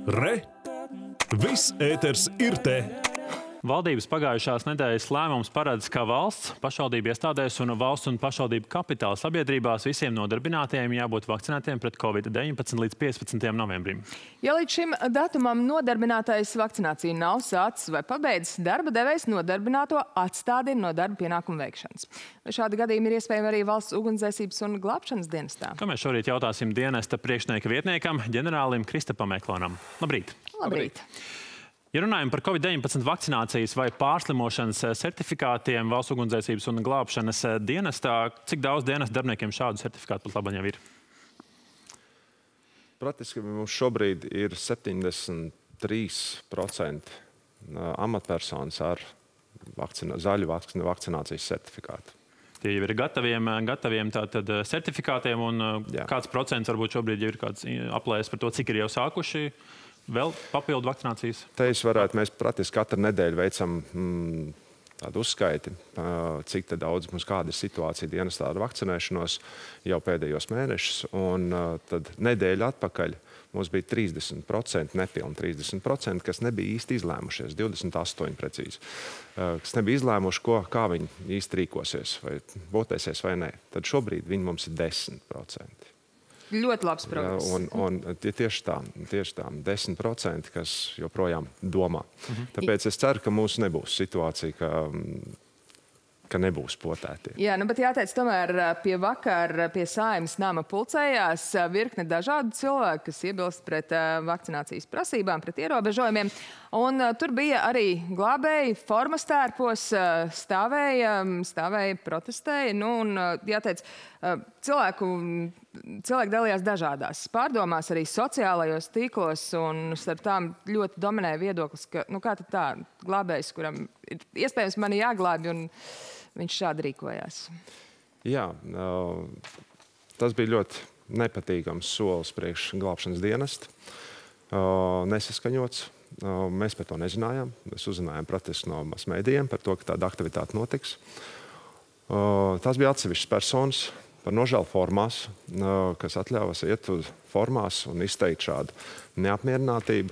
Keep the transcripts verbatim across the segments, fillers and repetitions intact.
Re! Viss ēters ir te! Valdības pagājušās nedēļas lēmums paredz, ka valsts, pašvaldību iestādēs un valsts un pašvaldību kapitāla sabiedrībās visiem nodarbinātajiem jābūt vakcinētiem pret covid deviņpadsmit līdz piecpadsmitajam novembrim. Ja līdz šim datumam nodarbinātais vakcināciju nav sācis vai pabeidzis, darba devējs nodarbināto atstādina no darba pienākumu veikšanas. Vai šādi gadījumi ir iespējami arī valsts ugunsdzēsības un glābšanas dienestā? To mēs šorīt jautāsim dienesta priekšnieka vietniekam, ģenerālim Kristapam Eklonam. Labrīt! Labrīt! Ja runājam par covid deviņpadsmit vakcinācijas vai pārslimošanas certifikātiem valsts ugunsdzēsības un glābšanas dienestā, cik daudz dienesta darbiniekiem šādu certifikātu pat labāk jau ir? Praktiski mums šobrīd ir septiņdesmit trīs procenti amatpersonas ar vakcina, zaļu vakcinācijas certifikātu. Tie jau ir gataviem, gataviem tātad certifikātiem, un Jā. Kāds procents varbūt šobrīd jau ir kāds aplēs par to, cik ir jau sākuši vēl papildu vakcinācijas? Te es varētu, mēs praktiski katru nedēļu veicam mm, tādu uzskaiti, cik te daudz mums kāda ir situācija dienestā ar vakcinēšanos jau pēdējos mēnešus. Un tad nedēļu atpakaļ mums bija trīsdesmit procenti, nepilni trīsdesmit procenti, kas nebija īsti izlēmušies, divdesmit astoņi precīzi, kas nebija izlēmuši, ko, kā viņi īsti rīkosies, vai votēsies vai nē. Tad šobrīd viņi mums ir desmit procenti. Ļoti labs progress. Un, un tieši tā, tieši tā, desmit procenti, kas joprojām domā. Mhm. Tāpēc es ceru, ka mums nebūs situācija, ka, ka nebūs potētie. Jā, nu, bet jāteic, tomēr pie vakar pie Saeimas nama pulcējās virkne dažādu cilvēku, kas iebilst pret vakcinācijas prasībām, pret ierobežojumiem. Un uh, tur bija arī glābēji, formas tērpos, uh, stāvēja, stāvēja, protestēja. Nu, un, uh, jāteic, uh, cilvēku, cilvēki dalījās dažādās pārdomās, arī sociālajos tīklos, un starp tām ļoti dominēja viedoklis, ka, nu, kā tad tā, glābējs, kuram ir iespējams mani jāglābj, un viņš šādi rīkojās. Jā, uh, tas bija ļoti nepatīkams solis priekš glābšanas dienesta, uh, nesaskaņots. Mēs par to nezinājām. Mēs uzzinājām praktiski no masmēdījiem par to, ka tāda aktivitāte notiks. Tās bija atsevišķas personas par nožēlu formās, kas atļāvas iet uz formās un izteikt šādu neapmierinātību,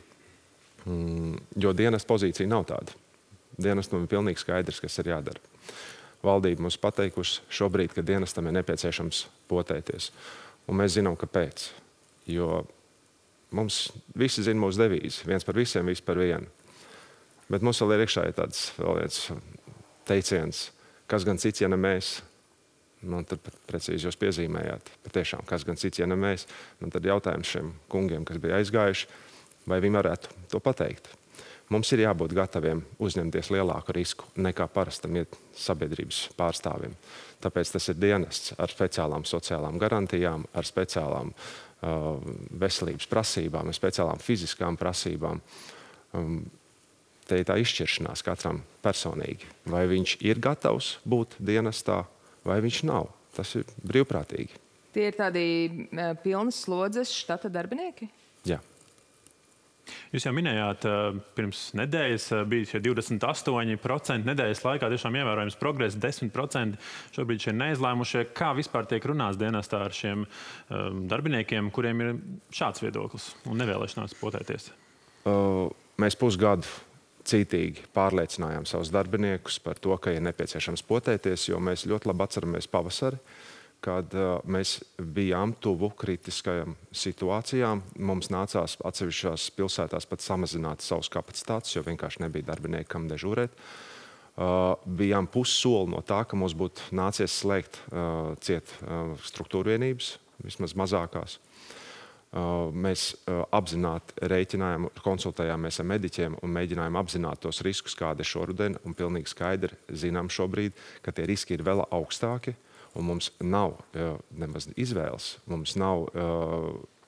jo dienesta pozīcija nav tāda. Dienestam ir pilnīgi skaidrs, kas ir jādara. Valdība mums pateikuši šobrīd, ka dienestam ir nepieciešams potēties. Un mēs zinām, kāpēc. Jo mums visi zina mūsu devīzi. Viens par visiem, visi par vienu. Bet mums vēl ir iekšā tāds vēl viens teiciens, kas gan cits, ja ne mēs. Nu, tad precīzi jūs piezīmējāt. Patiešām, kas gan cits, ja ne mēs. Un tad jautājums šiem kungiem, kas bija aizgājuši, vai viņi varētu to pateikt. Mums ir jābūt gataviem uzņemties lielāku risku nekā parastam iet sabiedrības pārstāvim. Tāpēc tas ir dienests ar speciālām sociālām garantijām, ar speciālām uh, veselības prasībām, ar speciālām fiziskām prasībām. Um, te ir tā izšķiršanās katram personīgi. Vai viņš ir gatavs būt dienestā, vai viņš nav. Tas ir brīvprātīgi. Tie ir tādi uh, pilnas slodzes štata darbinieki? Jā. Jūs jau minējāt, pirms nedēļas bija šie divdesmit astoņi procenti nedēļas laikā, tiešām ievērojams progress, desmit procenti šobrīd šie neizlēmušie. Kā vispār tiek runāts dienestā ar šiem um, darbiniekiem, kuriem ir šāds viedoklis un nevēlešanās potēties? Uh, mēs pusgadu cītīgi pārliecinājām savus darbiniekus par to, ka ir nepieciešams potēties, jo mēs ļoti labi atceramies pavasari, kad uh, mēs bijām tuvu kritiskajām situācijām. Mums nācās atsevišķās pilsētās pat samazināt savus kapacitātes, jo vienkārši nebija darbinieki, kam dežūrēt. Uh, bijām pussoli no tā, ka mums būtu nācies slēgt uh, ciet uh, struktūra vienības, vismaz mazākās. Uh, mēs uh, apzināti rēķinājām, konsultējāmies ar mediķiem un mēģinājām apzināt tos riskus, kādi ir šoruden, un pilnīgi skaidri zinām šobrīd, ka tie riski ir vēl augstāki. Un mums nav uh, nemaz izvēles, mums nav uh,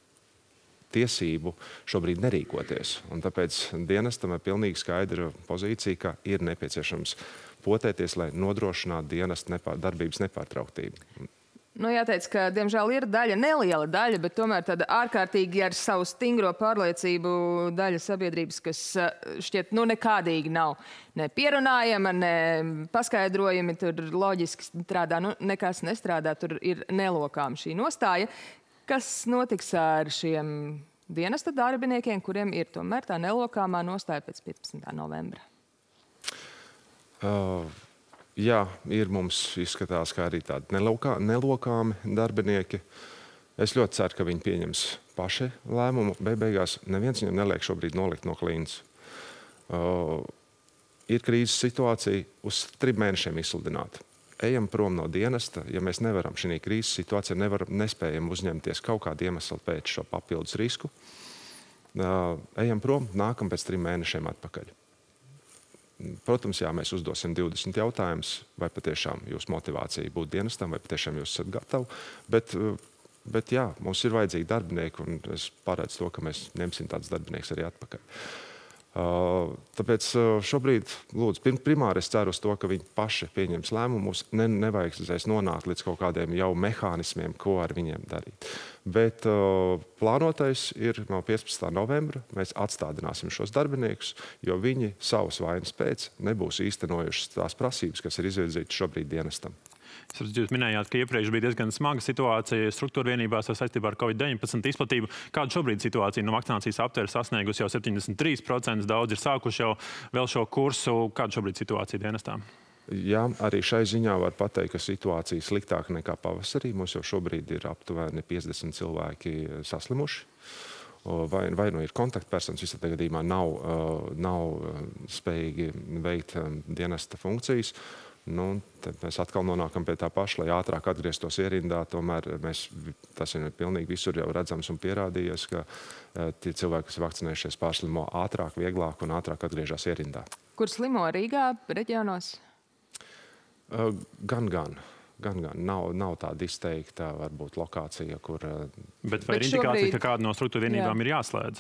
tiesību šobrīd nerīkoties. Un tāpēc dienestam ir pilnīgi skaidra pozīcija, ka ir nepieciešams potēties, lai nodrošinātu dienesta nepār, darbības nepārtrauktību. Nu, jāteic, ka, diemžēl, ir daļa, neliela daļa, bet tomēr tāda ārkārtīgi ar savu stingro pārliecību daļa sabiedrības, kas šķiet, nu, nekādīgi nav ne pierunājama, ne paskaidrojumi, tur loģiski strādā, nu, nekas nestrādā, tur ir nelokām šī nostāja. Kas notiks ar šiem dienesta darbiniekiem, kuriem ir tomēr tā nelokāmā nostāja pēc piecpadsmitā novembra? Uh, jā, ir mums izskatās, kā arī tādi nelokā, nelokāmi darbinieki. Es ļoti ceru, ka viņi pieņems paši lēmumu. Beig beigās neviens viņam neliek šobrīd nolikt no klīnas. Uh, ir krīzes situācija uz trim mēnešiem izsludināta. Ejam prom no dienesta, ja mēs nevaram šī krīzes situācijā, nevaram, nespējam uzņemties kaut kādu iemeslu pēc šo papildus risku. Uh, ejam prom, nākam pēc trim mēnešiem atpakaļ. Protams, jā, mēs uzdosim divdesmit jautājumus, vai patiešām jūsu motivācija būt dienestam, vai patiešām jūs esat gatavi. Bet, bet jā, mums ir vajadzīgi darbinieki, un es paredzu to, ka mēs ņemsim tādus darbiniekus arī atpakaļ. Uh, tāpēc šobrīd, lūdzu, primāri es ceru uz to, ka viņi paši pieņems lēmumus. Ne, nevajag nonākt līdz kaut kādiem jau mehānismiem, ko ar viņiem darīt. Bet uh, plānotais ir no piecpadsmitā novembra. Mēs atstādināsim šos darbiniekus, jo viņi savas vainas pēc nebūs īstenojušas tās prasības, kas ir izvirzītas šobrīd dienestam. Jūs minējāt, ka iepriekš bija diezgan smaga situācija struktūra vienībās saistībā ar covid deviņpadsmit izplatību. Kāda šobrīd situācija no vakcinācijas aptvēra sasniegusi jau septiņdesmit trīs procenti, daudz ir sākuši jau vēl šo kursu. Kāda šobrīd situācija dienestā? Jā, arī šai ziņā var pateikt, ka situācija sliktāka nekā pavasarī. Mums jau šobrīd ir aptuveni piecdesmit cilvēki saslimuši. Vai, vai nu ir kontaktpersonas, visā gadījumā nav, nav spējīgi veikt dienesta funkcijas. Nu, tad mēs atkal nonākam pie tā paša, lai ātrāk atgrieztos ierindā. Tomēr mēs, tas ir pilnīgi visur jau redzams un pierādījies, ka tie cilvēki, kas vakcinējušies, pārslimo ātrāk, vieglāk un ātrāk atgriežas ierindā. Kur slimo Rīgā, reģionos? Gan, gan. Gan, gan. Nav, nav tāda izteikta, varbūt, lokācija, kur... Bet vai ir indikācija, ka kāda no struktūra vienībām ir jāslēdz?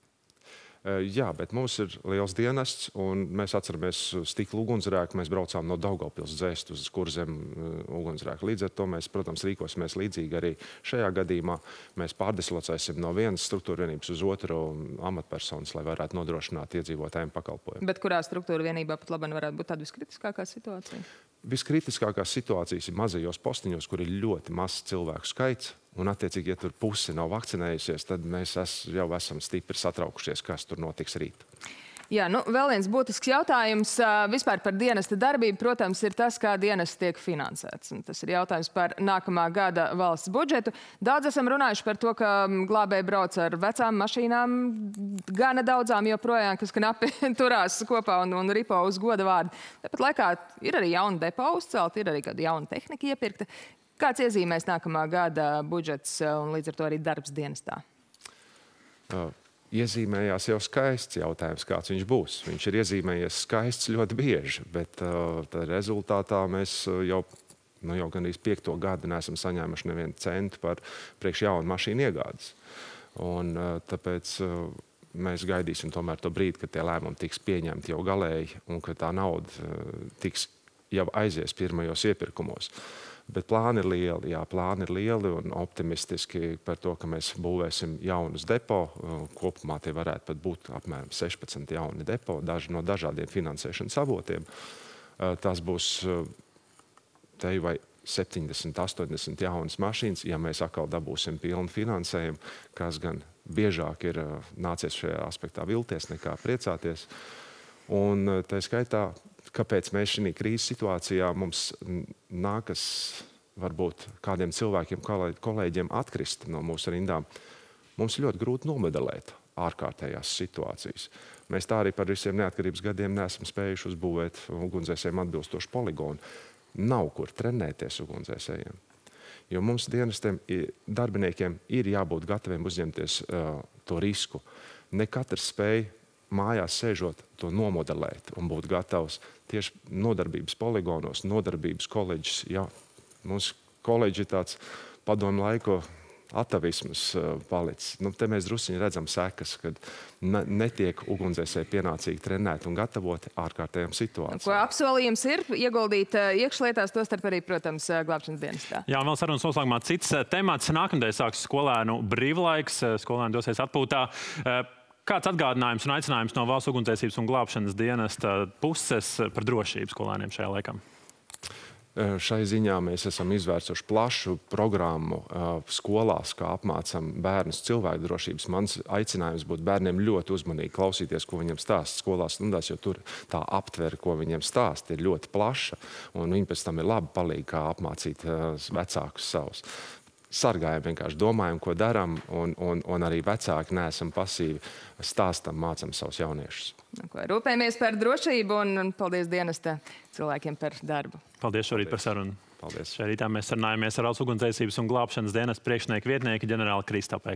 Jā, bet mums ir liels dienests, un mēs atceramies stikla ugunsgrēku. Mēs braucām no Daugavpils dzēst uz Kurzem ugunsgrēku. Līdz ar to mēs, protams, rīkosimies līdzīgi arī šajā gadījumā. Mēs pārdislocēsim no vienas struktūra vienības uz otru amatpersonas, lai varētu nodrošināt iedzīvotājiem pakalpojumu. Bet kurā struktūra vienībā pat labāk varētu būt tāda viskritiskākā situācija? Viskritiskākās situācijas ir mazajos postiņos, kur ir ļoti mazs cilvēku skaits. Un, attiecīgi, ja tur puse nav vakcinējusies, tad mēs es, jau esam stipri satraukušies, kas tur notiks rīt. Jā, nu, vēl viens būtisks jautājums vispār par dienesta darbību, protams, ir tas, kā dienests tiek finansēts. Un tas ir jautājums par nākamā gada valsts budžetu. Daudz esam runājuši par to, ka glābēji brauc ar vecām mašīnām, gana daudzām joprojām, kas knapi turās kopā un, un ripo uz goda vārdu. Tāpat laikā ir arī jauna depo uzcelt, ir arī kāda jauna tehnika iepirkta. Kāds iezīmēs nākamā gada budžets un līdz ar to arī darbs dienestā? Uh. Iezīmējās jau skaists jautājums, kāds viņš būs. Viņš ir iezīmējies skaists ļoti bieži, bet uh, rezultātā mēs jau, nu, jau gandrīz piekto gadu neesam saņēmuši nevienu centu par priekš jaunu mašīnu iegādes. Un uh, tāpēc uh, mēs gaidīsim tomēr to brīdi, kad tie lēmumi tiks pieņemti jau galēji un ka tā nauda uh, tiks jau aizies pirmajos iepirkumos. Bet plāni ir lieli, jā, plāni ir lieli un optimistiski par to, ka mēs būvēsim jaunus depo. Kopumā tie varētu pat būt apmēram sešpadsmit jauni depo, daži no dažādiem finansēšanas avotiem. Tas būs te vai septiņdesmit, astoņdesmit jaunas mašīnas, ja mēs atkal dabūsim pilnu finansējumu, kas gan biežāk ir nācies šajā aspektā vilties nekā priecāties. Un tā skaitā, kāpēc mēs šī krīzes situācijā mums nākas varbūt kādiem cilvēkiem, kolēģiem atkrist no mūsu rindām. Mums ļoti grūti nomodelēt ārkārtējās situācijas. Mēs tā arī par visiem neatkarības gadiem neesam spējuši uzbūvēt ugunsdzēsējiem atbilstošu poligonu. Nav kur trenēties ugunsdzēsējiem. Jo mums dienestiem, darbiniekiem ir jābūt gataviem uzņemties uh, to risku. Ne katrs spēj mājās sēžot to nomodelēt un būt gatavs tieši nodarbības poligonos, nodarbības koledžas. Jā, mums koledži ir tāds padomu laiku atavisms uh, palicis. Nu, te mēs drusciņi redzam sekas, kad netiek ugunsdzēsēji pienācīgi trenēti un gatavoti ārkārtējām situācijām. Ko apsolījums ir ieguldīt iekšlietās, tostarp arī, protams, glābšanas dienestā? Jā, un vēl sarunas noslēgumā cits temats. Nākamdien sāks skolēnu brīvlaiks, skolēni dosies atpūtā. Kāds atgādinājums un aicinājums no Valsts ugunsdzēsības un glābšanas dienesta puses par drošību skolēniem šajā laikā? Šai ziņā mēs esam izvērsuši plašu programmu skolās, kā apmācam bērnus cilvēku drošības. Mans aicinājums būtu bērniem ļoti uzmanīgi klausīties, ko viņiem stāsta skolās stundās, jo tur tā aptvere, ko viņiem stāsta, ir ļoti plaša, un viņi pēc tam ir labi palīgi, kā apmācīt vecākus savus. Sargājam, vienkārši domājam, ko daram, un, un, un arī vecāki neesam pasīvi, stāstam, mācam savus jauniešus. Rūpējamies par drošību, un paldies dienesta cilvēkiem par darbu. Paldies šorīt par sarunu. Paldies. Šajā rītā mēs sarunājamies ar Valsts ugunsdzēsības un glābšanas dienesta priekšnieku vietnieku ģenerāli Kristapē.